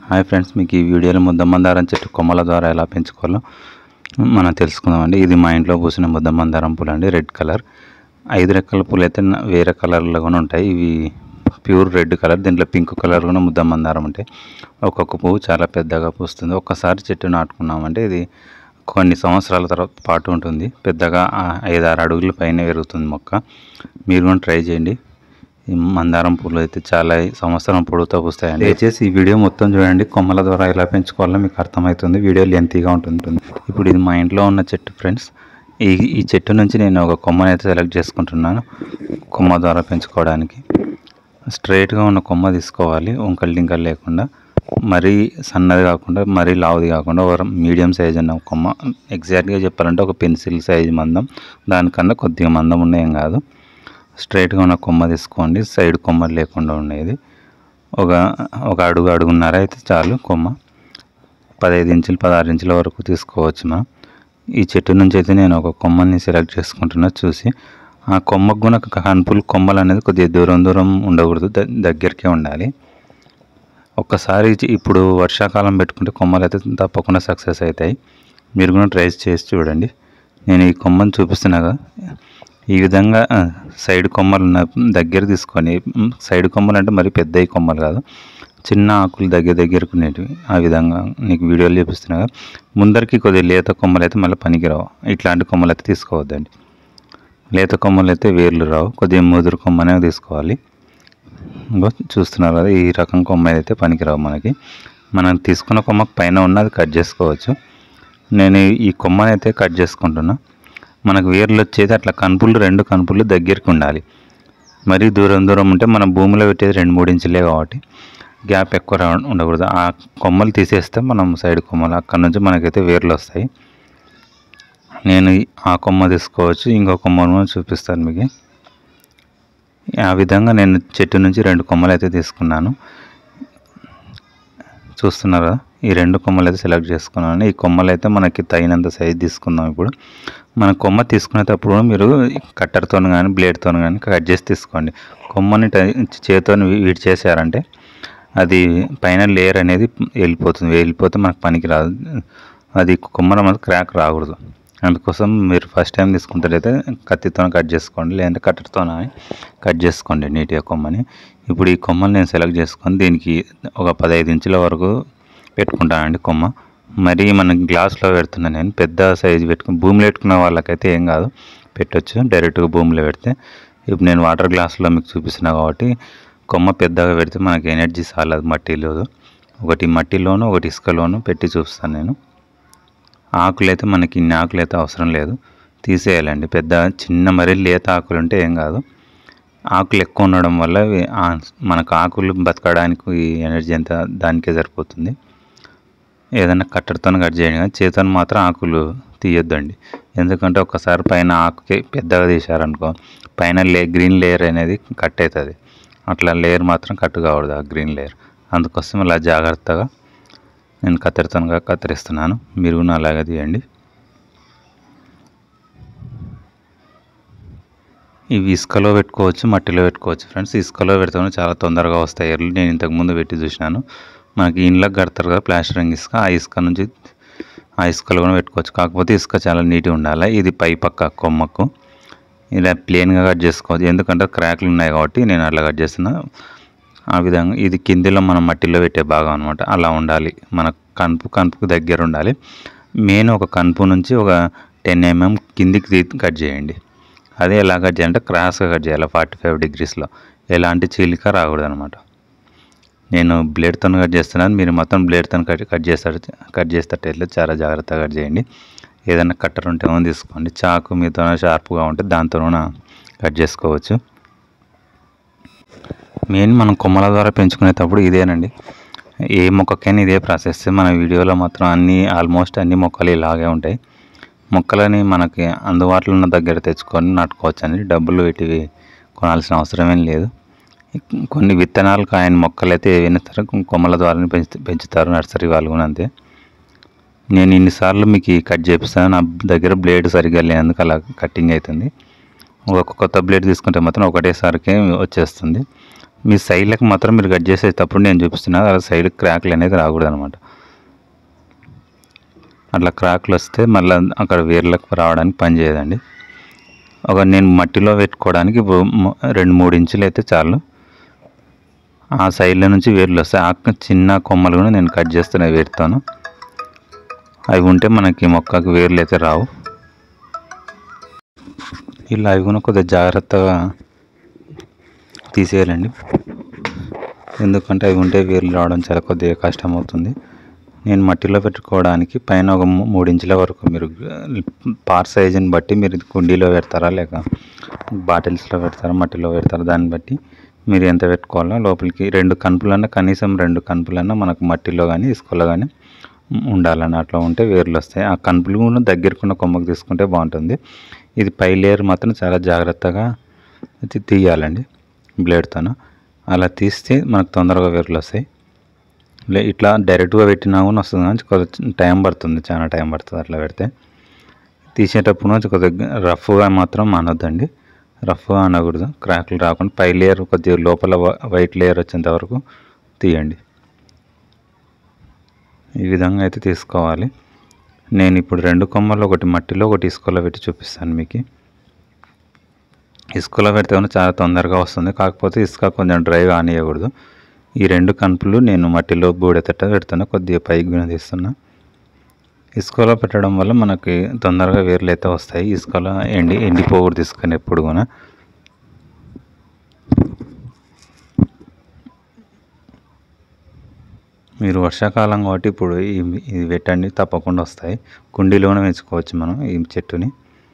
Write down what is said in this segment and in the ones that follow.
Hi friends, మీకు ఈ వీడియోలో ముద్దమందారం చెట్టు కొమ్మల ద్వారా ఎలా పెంచుకోవాలో మనం తెలుసుకుందామండి. ఇది మా ఇంట్లో పూసిన ముద్దమందారం పూలు అండి, రెడ్ కలర్. 5 రెక్కల పూలు అయితే వేరే కలర్లో కూడా ఉంటాయి. ఇవి ప్యూర్ రెడ్ కలర్, దీంట్లో పింక్ కలర్ కూడా ముద్దమందారం ఉంటాయి. ఒక్కొక్క పువ్వు చాలా పెద్దగా పూస్తుంది. ఒక్కసారి చెట్టు నాటుకున్నామంటే ఇది కొన్ని సంవత్సరాల తర్వాత పాటు ఉంటుంది. పెద్దగా 5-6 అడుగుల పైన పెరుగుతుంది మొక్క. మీరు కూడా ట్రై చేయండి. ఈ మందారం పూలు అయితే చాలా సంవత్సరం పొడుగుతూ పూస్తాయండి. దయచేసి ఈ వీడియో మొత్తం చూడండి. కొమ్మల ద్వారా ఎలా పెంచుకోవాలో మీకు అర్థమవుతుంది. వీడియో లెంతీగా ఉంటుంది. ఇప్పుడు ఇది మా ఇంట్లో ఉన్న చెట్టు ఫ్రెండ్స్. ఈ చెట్టు నుంచి నేను ఒక కొమ్మని అయితే సెలెక్ట్ చేసుకుంటున్నాను కొమ్మ ద్వారా పెంచుకోవడానికి. స్ట్రైట్గా ఉన్న కొమ్మ తీసుకోవాలి, వంకలు డింకలు లేకుండా. మరీ సన్నది కాకుండా మరీ లావుది కాకుండా ఒక మీడియం సైజ్ ఉన్న కొమ్మ. ఎగ్జాక్ట్గా చెప్పాలంటే ఒక పెన్సిల్ సైజ్ మందం, దానికన్నా కొద్దిగా మందం ఉన్నాయేం కాదు. స్ట్రైట్గా ఉన్న కొమ్మ తీసుకోండి, సైడ్ కొమ్మలు లేకుండా ఉండేది. ఒక అడుగున్నర అయితే చాలు కొమ్మ. 15 ఇంచులు 16 ఇంచుల వరకు తీసుకోవచ్చు మనం. ఈ చెట్టు నుంచి అయితే నేను ఒక కొమ్మని సెలెక్ట్ చేసుకుంటున్నా. చూసి ఆ కొమ్మకు కూడా కనుపులు కొమ్మలు అనేది కొద్దిగా దూరం ఉండకూడదు, దగ్గరికే ఉండాలి. ఒక్కసారి ఇప్పుడు వర్షాకాలం పెట్టుకుంటే కొమ్మలు అయితే తప్పకుండా సక్సెస్ అవుతాయి. మీరు కూడా ట్రై చేసి చూడండి. నేను ఈ కొమ్మని చూపిస్తున్నా కదా, ఈ విధంగా సైడ్ కొమ్మలు దగ్గర తీసుకొని, సైడ్ కొమ్మలు అంటే మరి పెద్ద కొమ్మలు కాదు, చిన్న ఆకులు దగ్గరకు ఉండేటివి. ఆ విధంగా నీకు వీడియోలు చూపిస్తున్నా కదా. ముందరికి కొద్దిగా లేత కొమ్మలు అయితే మళ్ళీ పనికిరావు. ఇట్లాంటి కొమ్మలు అయితే తీసుకోవద్దండి. లేత కొమ్మలు అయితే వేర్లు రావు, కొద్దిగా ముదురు కొమ్మనే తీసుకోవాలి. చూస్తున్నారు కదా, ఈ రకం కొమ్మ అయితే పనికిరావు మనకి. మనం తీసుకున్న కొమ్మకు పైన ఉన్నది కట్ చేసుకోవచ్చు. నేను ఈ కొమ్మని అయితే కట్ చేసుకుంటున్నా. మనకు వేర్లు వచ్చేది అట్లా రెండు కనుపులు దగ్గరికి ఉండాలి. మరీ దూరం ఉంటే మనం భూమిలో పెట్టేది 2-3 ఇంచులే కాబట్టి గ్యాప్ ఎక్కువ ఉండకూడదు. ఆ కొమ్మలు తీసేస్తే మనం సైడ్ కొమ్మలు అక్కడ నుంచి మనకైతే వేర్లు వస్తాయి. నేను ఆ కొమ్మ తీసుకోవచ్చు, ఇంకో కొమ్మను చూపిస్తాను మీకు. ఆ విధంగా నేను చెట్టు నుంచి 2 కొమ్మలు అయితే తీసుకున్నాను. చూస్తున్నారు కదా, ఈ 2 కొమ్మలు అయితే సెలెక్ట్ చేసుకున్నాను. ఈ కొమ్మలు అయితే మనకి తగినంత సైజ్ తీసుకుందాం. ఇప్పుడు మన కొమ్మ తీసుకునేటప్పుడు మీరు కట్టర్తో కానీ బ్లేడ్తో కానీ కట్ చేసి తీసుకోండి. కొమ్మని చేతితో వీడి చేశారంటే అది పైన లేయర్ అనేది వెళ్ళిపోతే మనకు పనికి రాదు. అది కొమ్మల మనకు క్రాక్ రాకూడదు. అందుకోసం మీరు ఫస్ట్ టైం తీసుకుంటారైతే కత్తితో కట్ చేసుకోండి, లేదంటే కట్టర్తో కట్ చేసుకోండి నీట్గా కొమ్మని. ఇప్పుడు ఈ కొమ్మని నేను సెలెక్ట్ చేసుకొని దీనికి ఒక 15 ఇంచుల వరకు పెట్టుకుంటానండి కొమ్మ. మరి మన గ్లాస్లో పెడుతున్నాను నేను. పెద్ద సైజు భూమిలో పెట్టుకున్న వాళ్ళకైతే ఏం కాదు, పెట్టచ్చు డైరెక్ట్గా భూమిలో పెడితే. ఇప్పుడు నేను వాటర్ గ్లాసులో మీకు చూపిస్తున్నా కాబట్టి కొమ్మ పెద్దగా పెడితే మనకి ఎనర్జీ చాలదు మట్టిలో. ఒకటి మట్టిలోను ఒకటి ఇసుకలోను పెట్టి చూపిస్తాను నేను. ఆకులు అయితే మనకి ఇన్ని ఆకులు అయితే అవసరం లేదు, తీసేయాలండి. చిన్న మరీ లేత ఆకులు ఉంటే ఏం కాదు. ఆకులు ఎక్కువ ఉండడం వల్ల మనకు ఆకులు బతకడానికి ఎనర్జీ అంతా దానికే సరిపోతుంది. ఏదైనా కట్టర్తో కట్ చేయండి, కానీ చేతితో మాత్రం ఆకులు తీయొద్దండి. ఎందుకంటే ఒకసారి పైన ఆకుకి పెద్దగా తీశారనుకో, పైన గ్రీన్ లేయర్ అనేది కట్ అవుతుంది. అట్లా లేయర్ మాత్రం కట్ కావద్దు, ఆ గ్రీన్ లేయర్. అందుకోసం ఇలా జాగ్రత్తగా నేను కత్తెరతో కత్తిరిస్తున్నాను. మీరు కూడా అలాగే తీయండి. ఇవి ఇసుకలో పెట్టుకోవచ్చు, మట్టిలో పెట్టుకోవచ్చు ఫ్రెండ్స్. ఇసుకలో పెడితే చాలా తొందరగా వస్తాయి ఎర్లు. నేను ఇంతకుముందు పెట్టి చూసినాను. మనకి ఇండ్లకు కడతారు కదా ప్లాస్టరింగ్ ఇసుక, ఆ ఇసుక నుంచి ఆ ఇసుకలో కూడా పెట్టుకోవచ్చు. కాకపోతే ఇసుక చాలా నీట్గా ఉండాలి. ఇది పై పక్క కొమ్మకు ఇలా ప్లెయిన్గా కట్ చేసుకోవచ్చు, ఎందుకంటే క్రాక్లు ఉన్నాయి కాబట్టి నేను అట్లా కట్ చేస్తున్నా. ఆ విధంగా ఇది కిందిలో మనం మట్టిలో పెట్టే భాగం అనమాట. అలా ఉండాలి, మన కనుపుకు దగ్గర ఉండాలి. మెయిన్ ఒక కనుపు నుంచి ఒక 10 mm కిందికి కట్ చేయండి. అదే ఎలా కట్ చేయాలంటే క్రాస్గా కట్ చేయాలి, 45 degreesలో. ఎలాంటి చీలిక రాకూడదు అనమాట. నేను బ్లేడ్తో కట్ చేస్తున్నాను, మీరు మొత్తం బ్లేడ్తో కట్ చేసేటట్లయితే చాలా జాగ్రత్తగా కట్ చేయండి. ఏదైనా కట్టర్ ఉంటే ఏమో తీసుకోండి. చాకు మీతో షార్ప్గా ఉంటే దాంతో కట్ చేసుకోవచ్చు. మెయిన్ మనం కొమ్మల ద్వారా పెంచుకునేటప్పుడు ఇదేనండి. ఏ మొక్కకైనా ఇదే ప్రాసెస్. మన వీడియోలో మాత్రం ఆల్మోస్ట్ అన్ని మొక్కలు ఇలాగే ఉంటాయి. మొక్కలని మనకి అందుబాటులో ఉన్న దగ్గర తెచ్చుకొని నాటుకోవచ్చు అండి. డబ్బులు పెట్టి కొనాల్సిన అవసరమేం లేదు. కొన్ని విత్తనాలు కాయని మొక్కలు అయితే ఏవైనా సరే కొమ్మల ద్వారానే పెంచుతారు నర్సరీ వాళ్ళు కూడా అంతే. నేను ఇన్నిసార్లు మీకు కట్ చేపిస్తాను, నా దగ్గర బ్లేడ్ సరిగ్గా లేనందుకు అలా కటింగ్ అవుతుంది. ఒక కొత్త బ్లేడ్ తీసుకుంటే మాత్రం ఒకటేసారికి వచ్చేస్తుంది. మీ సైడ్లకు మాత్రం మీరు కట్ చేసేటప్పుడు నేను చూపిస్తున్నా అలా సైడ్ క్రాక్లు అనేది రాకూడదు అనమాట. అట్లా క్రాక్లు వస్తే మళ్ళీ అక్కడ వేర్లకు రావడానికి పని చేయదండి. నేను మట్టిలో పెట్టుకోవడానికి ఇప్పుడు 2-3 ఇంచులు అయితే చాలు. ఆ సైడ్ల నుంచి వేర్లు వస్తాయి. ఆ చిన్న కొమ్మలు కూడా నేను కట్ చేస్తాను వేరుతాను. అవి ఉంటే మనకి మొక్కకు వేర్లు అయితే రావు. ఇలా అవి కూడా కొద్దిగా జాగ్రత్తగా తీసేయాలండి, ఎందుకంటే అవి ఉంటే వేర్లు రావడం చాలా కొద్దిగా కష్టం అవుతుంది. నేను మట్టిలో పెట్టుకోవడానికి పైన ఒక 3 ఇంచుల వరకు మీరు పార్ట్ సైజుని బట్టి మీరు కుండీలో పెడతారా లేక బాటిల్స్లో పెడతారా మట్టిలో పెడతారా దాన్ని బట్టి మీరు ఎంత పెట్టుకోవాలో లోపలికి 2 కనుపులన్నా కనీసం 2 కనుపులన్నా మనకు మట్టిలో కానీ ఇసుకలో కానీ ఉండాలని. అట్లా ఉంటే వేర్లు వస్తాయి. ఆ కనుపులు కూడా దగ్గరకున్న కొమ్మకు తీసుకుంటే బాగుంటుంది. ఇది పై లేయర్ మాత్రం చాలా జాగ్రత్తగా తీయాలండి బ్లేడ్తోన. అలా తీస్తే మనకు తొందరగా వేర్లు వస్తాయి. ఇట్లా డైరెక్ట్గా పెట్టినా కూడా వస్తుంది కానీ కొద్దిగా టైం పడుతుంది, చాలా టైం పడుతుంది. అట్లా పెడితే తీసేటప్పుడు కొద్దిగా రఫ్గా మాత్రం అనొద్దండి, రఫ్గా అనకూడదు, క్రాక్లు రాకుండా పై లేయర్ కొద్దిగా లోపల వైట్ లేయర్ వచ్చేంత వరకు తీయండి. ఈ విధంగా అయితే తీసుకోవాలి. నేను ఇప్పుడు 2 కొమ్మలు, ఒకటి మట్టిలో ఒకటి ఇసుకలో పెట్టి చూపిస్తాను మీకు. ఇసుకలో పెడితే చాలా తొందరగా వస్తుంది, కాకపోతే ఇసుక కొంచెం డ్రైగా ఆనియకూడదు. ఈ 2 కనుపులు నేను మట్టిలో బూడెతట్ట పెడుతున్నా, కొద్దిగా పైకి కూడా తీస్తున్నా. ఇసుకలో పెట్టడం వల్ల మనకి తొందరగా వేర్లు అయితే వస్తాయి. ఇసుకలో ఎండిపోకూడదు ఇసుకని ఎప్పుడు కూడా. మీరు వర్షాకాలం కాబట్టి ఇప్పుడు ఇది పెట్టండి, తప్పకుండా వస్తాయి. కుండీలోనే పెంచుకోవచ్చు మనం ఈ చెట్టుని.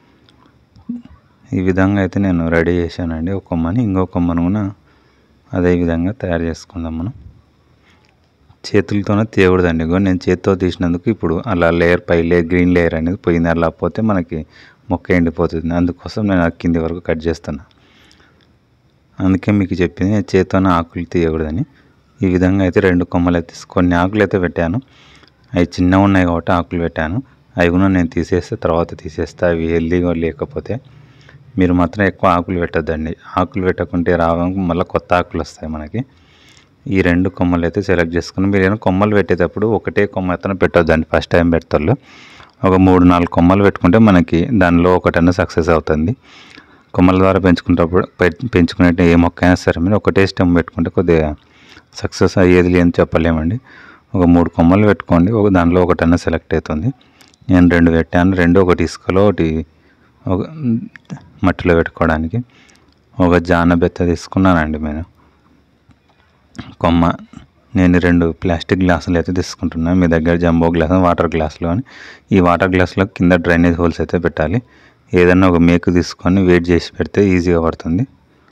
ఈ విధంగా అయితే నేను రెడీ చేశానండి. ఒక కొమ్మని, ఇంకో కొమ్మను కూడా అదే విధంగా తయారు చేసుకుందాం. మనం చేతులతోనే తీయకూడదండి. నేను చేతితో తీసినందుకు ఇప్పుడు అలా పై లేయర్ గ్రీన్ లేయర్ అనేది పోయింది. అలా పోతే మనకి మొక్క ఎండిపోతుంది. అందుకోసం నేను కింది వరకు కట్ చేస్తున్నా. అందుకే మీకు చెప్పింది నేను చేతితోనే ఆకులు తీయకూడదని. ఈ విధంగా అయితే 2 కొమ్మలు అయితే కొన్ని ఆకులు అయితే పెట్టాను. అవి చిన్నగా ఉన్నాయి కాబట్టి ఆకులు పెట్టాను. అవి కూడా నేను తర్వాత తీసేస్తా. అవి హెల్దీగా లేకపోతే మీరు మాత్రం ఎక్కువ ఆకులు పెట్టద్దండి. ఆకులు పెట్టకుంటే రావడానికి మళ్ళీ కొత్త ఆకులు వస్తాయి మనకి. ఈ 2 కొమ్మలు అయితే సెలెక్ట్ చేసుకుని మీరు కొమ్మలు పెట్టేటప్పుడు ఒకటే కొమ్మ ఎత్తన పెట్టొద్దండి. ఫస్ట్ టైం పెడతారు ఒక 3-4 కొమ్మలు పెట్టుకుంటే మనకి దానిలో ఒకటన్నా సక్సెస్ అవుతుంది. కొమ్మల ద్వారా పెంచుకునే ఏ మొక్క అయినా సరే మీరు ఒకటే స్టెమ్ పెట్టుకుంటే కొద్దిగా సక్సెస్ అయ్యేది లేని చెప్పలేమండి. ఒక 3 కొమ్మలు పెట్టుకోండి, దానిలో ఒకటన్నా సెలెక్ట్ అవుతుంది. నేను 2 పెట్టాను. 2 ఒకటి ఇసుకలో, ఒకటి మట్టిలో పెట్టుకోవడానికి. ఒక జానబెత్త తీసుకున్నానండి నేను కొమ్మ. నేను 2 ప్లాస్టిక్ గ్లాసులు అయితే తీసుకుంటున్నాను. మీ దగ్గర జంబో గ్లాస్, వాటర్ గ్లాసులు అని. ఈ వాటర్ గ్లాసులో కింద డ్రైనేజ్ హోల్స్ అయితే పెట్టాలి. ఏదన్నా ఒక మేకు తీసుకొని వెయిట్ చేసి పెడితే ఈజీగా పడుతుంది.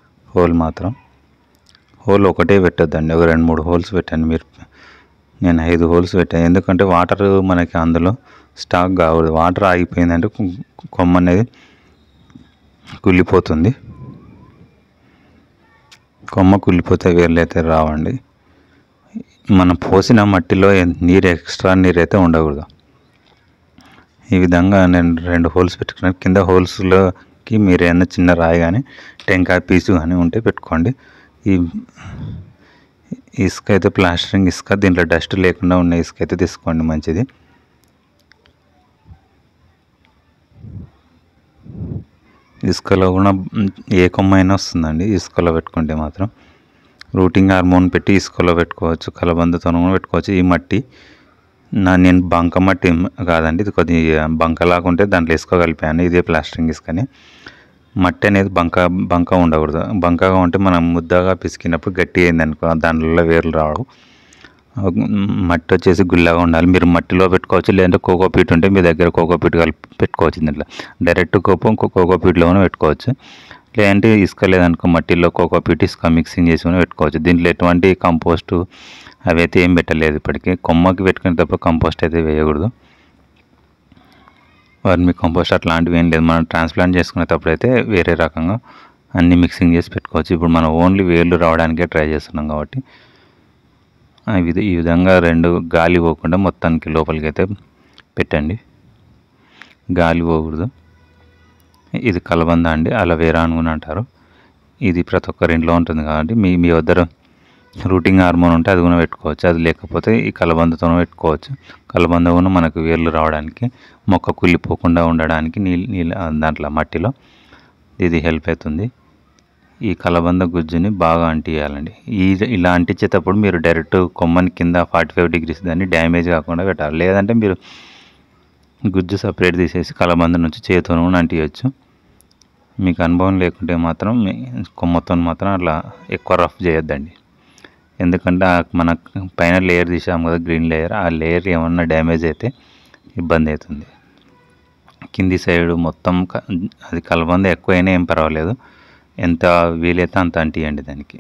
హోల్ ఒకటే పెట్టొద్దండి, ఒక 2-3 హోల్స్ పెట్టండి మీరు. నేను 5 హోల్స్ పెట్టాను, ఎందుకంటే వాటర్ మనకి అందులో స్టాక్ కావద్దు. వాటర్ ఆగిపోయిందంటే కొమ్మ అనేది కుళ్ళిపోతుంది. కొమ్మ కుళ్ళిపోతే వేర్లు అయితే రావండి. మనం పోసిన మట్టిలో ఎక్స్ట్రా నీరు అయితే ఉండకూడదు. ఈ విధంగా నేను 2 హోల్స్ పెట్టుకున్నాను. కింద హోల్స్లోకి మీరు ఏమైనా చిన్న రాయి కానీ టెంకాయ పీసు కానీ ఉంటే పెట్టుకోండి. ఈ ఇసుక అయితే ప్లాస్టరింగ్ ఇసుక, దీంట్లో డస్ట్ లేకుండా ఉన్న ఇసుక అయితే తీసుకోండి, మంచిది. ఇసుకలో కూడా ఏ కొమ్మ అయినా వస్తుందండి ఇసుకలో పెట్టుకుంటే మాత్రం. రూటింగ్ హార్మోన్ పెట్టి ఇసుకలో పెట్టుకోవచ్చు, కలబందతో కూడా పెట్టుకోవచ్చు. ఈ మట్టి నేను బంక మట్టి కాదండి, ఇది కొద్దిగా బంకలాగా ఉంటే దాంట్లో ఇసుక కలిపాను. ఇదే ప్లాస్టరింగ్ ఇసుకని. మట్టి అనేది బంక ఉండకూడదు. బంకగా ఉంటే మనం ముద్దగా పిసికినప్పుడు గట్టి అయింది అనుకో, దానిలో వేర్లు రావు. మట్టి వచ్చేసి గుల్లగా ఉండాలి. మీరు మట్టిలో పెట్టుకోవచ్చు, లేదంటే కోకోపీట్ ఉంటే మీ దగ్గర కోకోపీట్ కలిపి పెట్టుకోవచ్చు. దీంట్లో డైరెక్ట్ కోకోపీట్లోనే పెట్టుకోవచ్చు. లేదంటే ఇసుక లేదనుకో, మట్టిలో కోకోపీట్ ఇసుక మిక్సింగ్ చేసుకుని పెట్టుకోవచ్చు. దీంట్లో ఎటువంటి కంపోస్టు అవి అయితే ఏం పెట్టలేదు ఇప్పటికీ. కొమ్మకి పెట్టుకునే తప్ప కంపోస్ట్ అయితే వేయకూడదు. వర్మి కంపోస్ట్ అట్లాంటివి ఏం లేదు. మనం ట్రాన్స్ప్లాంట్ చేసుకునేటప్పుడు అయితే వేరే రకంగా అన్నీ మిక్సింగ్ చేసి పెట్టుకోవచ్చు. ఇప్పుడు మనం ఓన్లీ వేర్లు రావడానికే ట్రై చేస్తున్నాం కాబట్టి ఈ విధంగా 2 గాలి పోకుండా మొత్తానికి లోపలికి అయితే పెట్టండి. గాలి పోకూడదు. ఇది కలబంద అండి, అలోవేరా అని కూడా అంటారు. ఇది ప్రతి ఒక్కరి ఇంట్లో ఉంటుంది కాబట్టి మీ మీ వద్ద రూటింగ్ హార్మోన్ ఉంటే అది కూడా పెట్టుకోవచ్చు. అది లేకపోతే ఈ కలబందతో పెట్టుకోవచ్చు. కలబంద కూడా మనకు వేర్లు రావడానికి, మొక్క కుళ్ళిపోకుండా ఉండడానికి నీళ్ళు దాంట్లో మట్టిలో ఇది హెల్ప్ అవుతుంది. ఈ కలబంద గుజ్జుని బాగా అంటియాలండి. ఇలా అంటించేటప్పుడు మీరు డైరెక్ట్ కొమ్మని కింద 45 degrees దాన్ని డ్యామేజ్ కాకుండా పెట్టాలి. లేదంటే మీరు గుజ్జు సపరేట్ తీసేసి కలబంద నుంచి చేతితో అంటియచ్చు. మీకు అనుభవం లేకుంటే మాత్రం కొమ్మతో మాత్రం అలా ఎక్కువ రఫ్ చేయొద్దండి. ఎందుకంటే మన పైన లేయర్ తీసాము కదా, గ్రీన్ లేయర్, ఆ లేయర్ ఏమన్నా డ్యామేజ్ అయితే ఇబ్బంది అవుతుంది. కింది సైడు మొత్తం అది కలబంద ఎక్కువైనా ఏం పర్వాలేదు, ఎంత వీలైతే అంత అంటియండి దానికి.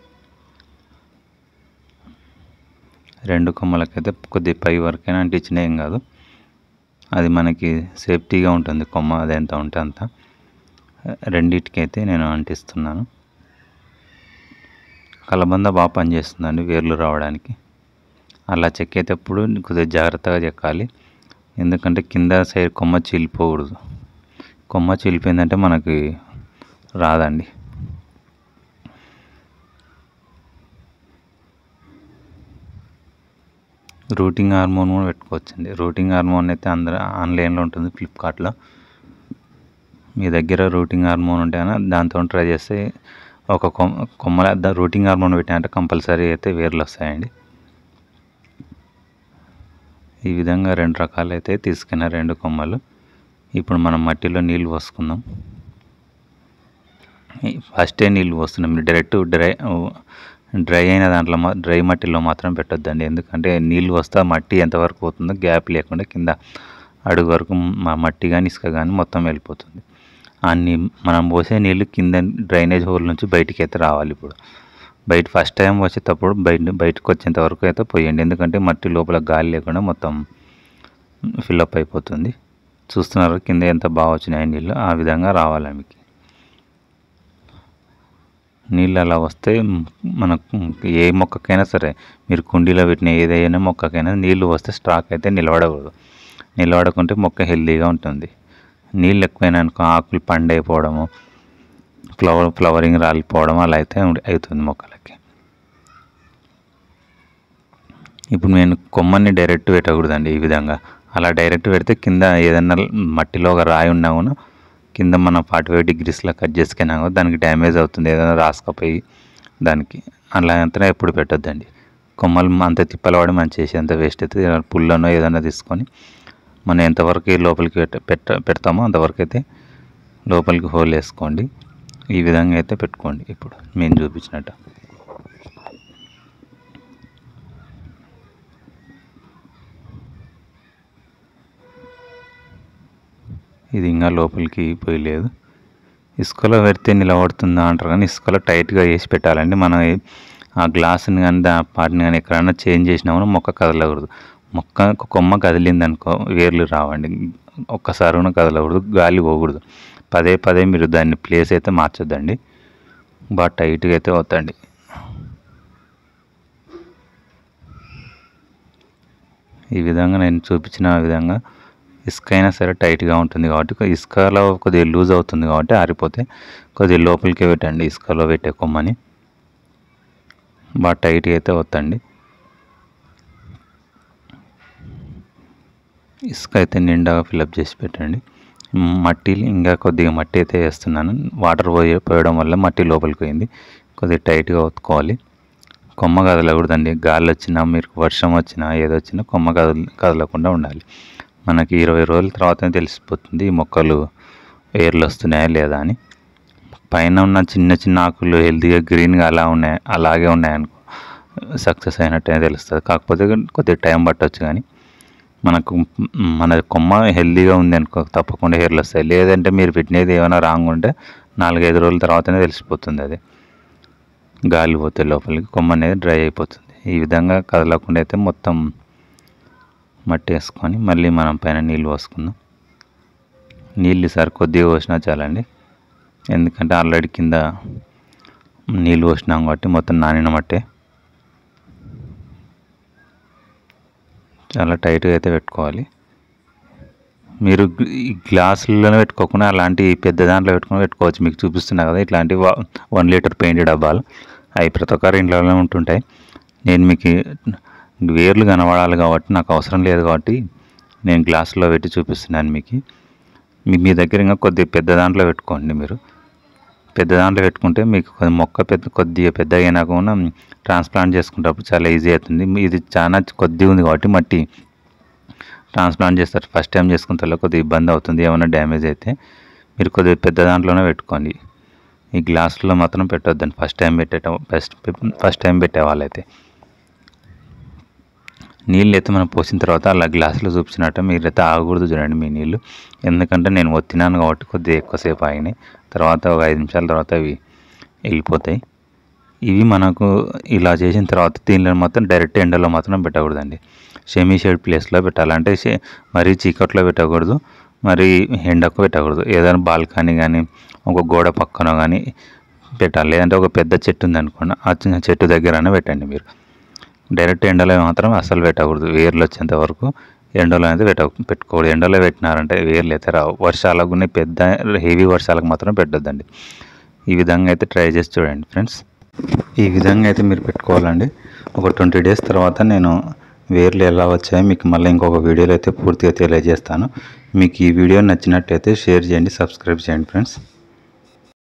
2 కొమ్మలకైతే కొద్ది పై వరకైనా అంటించినా ఏం కాదు, అది మనకి సేఫ్టీగా ఉంటుంది. కొమ్మ అది ఎంత ఉంటే అంత. రెండిటికైతే నేను అంటిస్తున్నాను. కలబంద బాగా పనిచేస్తుందండి వేర్లు రావడానికి. అలా చెక్కేటప్పుడు కొద్దిగా జాగ్రత్తగా చెక్కాలి, ఎందుకంటే కింద సైడ్ కొమ్మ చీలిపోకూడదు. కొమ్మ చీలిపోయిందంటే మనకి రాదండి. రూటింగ్ హార్మోన్ కూడా పెట్టుకోవచ్చండి. రూటింగ్ హార్మోన్ అయితే అందరూ ఆన్లైన్లో ఉంటుంది, ఫ్లిప్కార్ట్లో. మీ దగ్గర రూటింగ్ హార్మోన్ ఉంటే దాంతో ట్రై చేస్తే ఒక కొమ్మల రూటింగ్ హార్మోన్ పెట్టినంటే కంపల్సరీ అయితే వేర్లు వస్తాయండి. ఈ విధంగా 2 రకాలు అయితే తీసుకున్న 2 కొమ్మలు. ఇప్పుడు మనం మట్టిలో నీళ్ళు పోసుకుందాం. ఫస్టే నీళ్ళు పోస్తున్నాం, డైరెక్ట్ డ్రై అయిన దాంట్లో డ్రై మట్టిలో మాత్రం పెట్టొద్దండి. ఎందుకంటే నీళ్ళు వస్తే మట్టి ఎంతవరకు పోతుందో గ్యాప్ లేకుండా కింద అడుగు వరకు మట్టి కానీ ఇసుక కానీ మొత్తం వెళ్ళిపోతుంది. మనం పోసే నీళ్ళు కింద డ్రైనేజ్ హోల్ నుంచి బయటికి అయితే రావాలి. ఇప్పుడు ఫస్ట్ టైం వచ్చేటప్పుడు బయటకు వచ్చేంత వరకు అయితే పోయండి, ఎందుకంటే మట్టి లోపల గాలి లేకుండా మొత్తం ఫిల్అప్ అయిపోతుంది. చూస్తున్నారు కింద ఎంత బాగా వచ్చినాయి నీళ్ళు, ఆ విధంగా రావాలి మీకు. నీళ్ళు అలా వస్తే మనకు ఏ మొక్కకైనా సరే, మీరు కుండీలో పెట్టిన ఏదైనా మొక్కకైనా నీళ్ళు వస్తే స్టాక్ అయితే నిలబడకూడదు. నిలబడకుంటే మొక్క హెల్తీగా ఉంటుంది. నీళ్ళు ఎక్కువైనా అనుకో ఆకులు పండైపోవడము, ఫ్లవరింగ్ రాలిపోవడం అలా అయితే అవుతుంది మొక్కలకి. ఇప్పుడు నేను కొమ్మని డైరెక్ట్ పెట్టకూడదండి ఈ విధంగా. అలా డైరెక్ట్ పెడితే కింద ఏదన్నా మట్టిలో ఒక రాయి ఉన్నా కూడా కింద మనం 45 degrees కట్ చేసుకున్నా కూడా దానికి డ్యామేజ్ అవుతుంది, ఏదైనా రాసుకపోయి దానికి. అలా అంతా ఎప్పుడు పెట్టొద్దండి. కొమ్మలు అంత తిప్పలవాడి మనం చేసేంత వేస్ట్ అయితే పుల్లనో ఏదైనా తీసుకొని మనం ఎంతవరకు లోపలికి పెడతామో అంతవరకు అయితే లోపలికి హోల్ వేసుకోండి. ఈ విధంగా అయితే పెట్టుకోండి. ఇప్పుడు మేము చూపించినట్టు ఇది ఇంకా లోపలికి పోయలేదు. ఇసుకలో పెడితే నిలబడుతుందా అంటారు, కానీ ఇసుకలో టైట్గా వేసి పెట్టాలండి. మనం ఆ గ్లాసుని కానీ పాటిని కానీ ఎక్కడైనా చేంజ్ చేసినా మొక్క కదలకూడదు. కొమ్మ కదిలింది అనుకో వేర్లు రావండి. ఒక్కసారి కూడా కదలకూడదు, గాలి పోకూడదు. పదే మీరు దాన్ని ప్లేస్ అయితే మార్చొద్దండి, బాగా టైట్గా అయితే వద్దండి. ఈ విధంగా నేను చూపించిన విధంగా ఇసుక అయినా సరే టైట్గా ఉంటుంది కాబట్టి, ఇసుకలో కొద్దిగా లూజ్ అవుతుంది కాబట్టి ఆరిపోతే కొద్దిగా లోపలికి పెట్టండి. ఇసుకలో పెట్టే కొమ్మని బాగా టైట్గా అయితే వద్దండి. ఇసుక అయితే నిండాగా ఫిల్అప్ చేసి పెట్టండి. మట్టి ఇంకా కొద్దిగా మట్టి అయితే వేస్తున్నాను. వాటర్ పోయడం వల్ల మట్టి లోపలికి పోయింది. కొద్దిగా టైట్గా ఒత్తుకోవాలి. కొమ్మ కదలకూడదండి. గాలి వచ్చినా, మీరు వర్షం వచ్చినా, ఏదొచ్చినా కొమ్మ కదలకుండా ఉండాలి. మనకి 20 రోజుల తర్వాతనే తెలిసిపోతుంది ఈ మొక్కలు వేర్లు వస్తున్నాయా లేదా అని. పైన ఉన్న చిన్న చిన్న ఆకులు హెల్తీగా గ్రీన్గా అలాగే ఉన్నాయనుకో సక్సెస్ అయినట్టే తెలుస్తుంది. కాకపోతే కొద్దిగా టైం పట్టవచ్చు, కానీ మన కొమ్మ హెల్తీగా ఉంది అనుకో తప్పకుండా హెయిర్లు వస్తాయి. లేదంటే మీరు పెట్టినది ఏమైనా రాంగ్ ఉంటే 4-5 రోజుల తర్వాతనే తెలిసిపోతుంది. అది గాలి పోతే లోపలికి కొమ్మ అనేది డ్రై అయిపోతుంది. ఈ విధంగా కదలకుండా అయితే మొత్తం మట్టి వేసుకొని మళ్ళీ మనం పైన నీళ్ళు పోసుకుందాం. నీళ్ళు ఈసారి కొద్దిగా పోసినా చాలండి, ఎందుకంటే ఆల్రెడీ కింద నీళ్ళు పోసినాం కాబట్టి మొత్తం నానిన మట్టే. చాలా టైట్గా అయితే పెట్టుకోవాలి. మీరు ఈ గ్లాసులలో పెట్టుకోకుండా అలాంటి పెద్ద దాంట్లో పెట్టుకోవచ్చు. మీకు చూపిస్తున్నా కదా ఇట్లాంటి 1 లీటర్ పెయింట్ డబ్బాలు అవి ప్రతి ఒక్కరి ఇంట్లోనే ఉంటుంటాయి. నేను మీకు వేర్లు కనబడాలి కాబట్టి నాకు అవసరం లేదు కాబట్టి నేను గ్లాసులో పెట్టి చూపిస్తున్నాను మీకు. మీ దగ్గర ఇంకా కొద్దిగా పెద్ద దాంట్లో పెట్టుకోండి. మీరు పెద్ద దాంట్లో పెట్టుకుంటే మీకు మొక్క కొద్దిగా పెద్దగా అయినా కూడా ట్రాన్స్ప్లాంట్ చేసుకునేటప్పుడు చాలా ఈజీ అవుతుంది. ఇది చాలా కొద్దిగా ఉంది కాబట్టి మట్టి ట్రాన్స్ప్లాంట్ చేస్తారు. ఫస్ట్ టైం చేసుకున్న కొద్దిగా ఇబ్బంది అవుతుంది. ఏమైనా డ్యామేజ్ అయితే మీరు కొద్దిగా పెద్ద దాంట్లోనే పెట్టుకోండి. ఈ గ్లాసులో మాత్రం పెట్టొద్దండి ఫస్ట్ టైం పెట్టే వాళ్ళైతే. నీళ్ళు అయితే మనం పోసిన తర్వాత అలా గ్లాసులో చూపించినట్టు మీరైతే ఆగకూడదు చూడండి మీ నీళ్ళు. ఎందుకంటే నేను ఒత్తినాను కాబట్టి కొద్దిగా ఎక్కువసేపు ఆగినాయి. తర్వాత ఒక 5 నిమిషాల తర్వాత అవి వెళ్ళిపోతాయి. ఇవి మనకు ఇలా చేసిన తర్వాత దీనిలో మాత్రం డైరెక్ట్ ఎండలో మాత్రం పెట్టకూడదండి. సెమీ షేడ్ ప్లేస్లో పెట్టాలి. అంటే మరీ చీకట్లో పెట్టకూడదు, మరి ఎండకు పెట్టకూడదు. ఏదైనా బాల్కనీ కానీ ఒక గోడ పక్కన కానీ పెట్టాలి. లేదంటే ఒక పెద్ద చెట్టు ఉంది అనుకోండి, ఆ చిన్న చెట్టు దగ్గరనే పెట్టండి. మీరు డైరెక్ట్ ఎండలో మాత్రం అస్సలు పెట్టకూడదు. వేర్లు వచ్చేంత వరకు ఎండలో అయితే పెట్టుకోకూడదు. ఎండలో పెట్టినారంటే వేర్లు అయితే రావు. వర్షాలకు పెద్ద హెవీ వర్షాలకు మాత్రం పెట్టొద్దండి. ఈ విధంగా అయితే ట్రై చేసి చూడండి ఫ్రెండ్స్. ఈ విధంగా అయితే మీరు పెట్టుకోవాలండి. ఒక 20 డేస్ తర్వాత నేను వేర్లు ఎలా వచ్చాయో మీకు మళ్ళీ ఇంకొక వీడియోలో అయితే పూర్తిగా తెలియజేస్తాను. మీకు ఈ వీడియో నచ్చినట్టయితే షేర్ చేయండి, సబ్స్క్రైబ్ చేయండి ఫ్రెండ్స్.